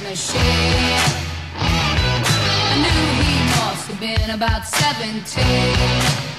machine. I knew he must have been about 17.